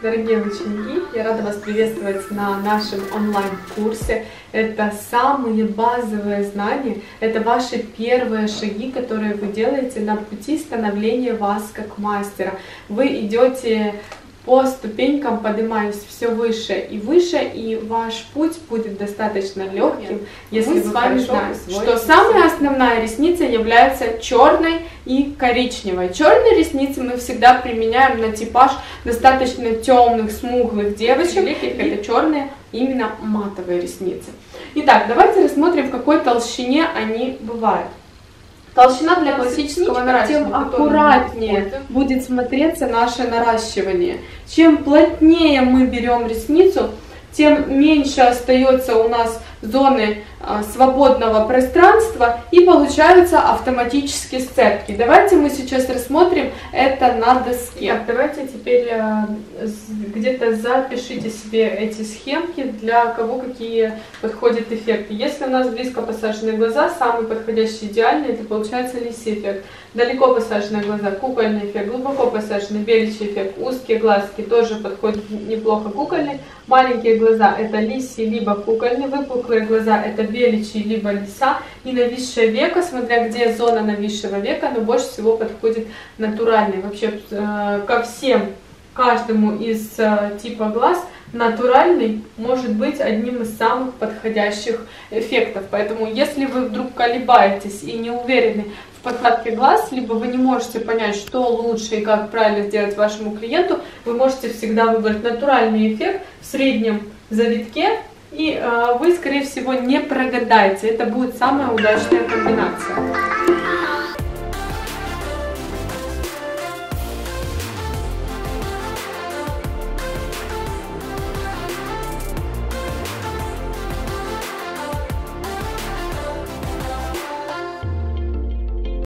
Дорогие ученики, я рада вас приветствовать на нашем онлайн-курсе. Это самые базовые знания, это ваши первые шаги, которые вы делаете на пути становления вас как мастера. Вы идете по ступенькам, поднимаясь все выше, и ваш путь будет достаточно легким, если вы с вами знаете, что самая основная ресница является черной и коричневой. Черные ресницы мы всегда применяем на типаж достаточно темных, смуглых девочек. Это черные, именно матовые ресницы. Итак, давайте рассмотрим, в какой толщине они бывают. Толщина для классического наращивания, тем аккуратнее будет смотреться наше наращивание. Чем плотнее мы берем ресницу, тем меньше остается у нас зоны свободного пространства и получаются автоматически сцепки. Давайте мы сейчас рассмотрим это на доске. Давайте теперь где-то запишите себе эти схемки, для кого какие подходят эффекты. Если у нас близко посаженные глаза, самый подходящий, идеальный, это получается лисий эффект. Далеко посаженные глаза, кукольный эффект. Глубоко посаженный, беличий эффект. Узкие глазки тоже подходят неплохо, кукольный. Маленькие глаза — это лисий либо кукольный. Выпуклые глаза — это беличий либо лиса. И нависшее веко, смотря где зона нависшего века, но больше всего подходит натуральный. Вообще ко всем, каждому из типа глаз натуральный может быть одним из самых подходящих эффектов. Поэтому если вы вдруг колебаетесь и не уверены в подкладке глаз, либо вы не можете понять, что лучше и как правильно сделать вашему клиенту, вы можете всегда выбрать натуральный эффект в среднем завитке, и вы, скорее всего, не прогадаете. Это будет самая удачная комбинация.